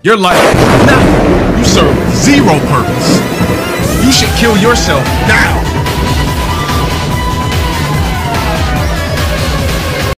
Your life is nothing. You serve zero purpose. You should kill yourself now.